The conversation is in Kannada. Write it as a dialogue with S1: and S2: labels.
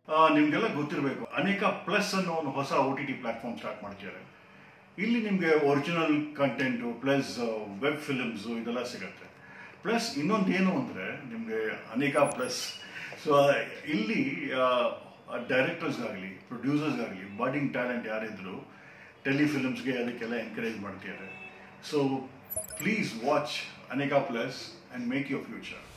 S1: ನಿಮಗೆಲ್ಲ ಗೊತ್ತಿರಬೇಕು, ಅನೇಕಾ ಪ್ಲಸ್ ಅನ್ನೋ ಒಂದು ಹೊಸ OTT ಪ್ಲಾಟ್ಫಾರ್ಮ್ ಸ್ಟಾರ್ಟ್ ಮಾಡ್ತಿದ್ದಾರೆ. ಇಲ್ಲಿ ನಿಮಗೆ original content plus web films ಇದೆಲ್ಲ ಸಿಗುತ್ತೆ. ಪ್ಲಸ್ ಇನ್ನೊಂದು ಏನು ಅಂದರೆ ನಿಮಗೆ ಅನೇಕಾ ಪ್ಲಸ್. ಸೊ ಇಲ್ಲಿ ಡೈರೆಕ್ಟರ್ಸ್ಗಾಗಲಿ ಪ್ರೊಡ್ಯೂಸರ್ಸ್ಗಾಗಲಿ ಬಡಿಂಗ್ ಟ್ಯಾಲೆಂಟ್ ಯಾರಿದ್ರು ಟೆಲಿಫಿಲ್ಮ್ಸ್ಗೆ ಅದಕ್ಕೆಲ್ಲ ಎನ್ಕರೇಜ್ ಮಾಡ್ತಿದ್ದಾರೆ. So please watch Aneka plus and make your future.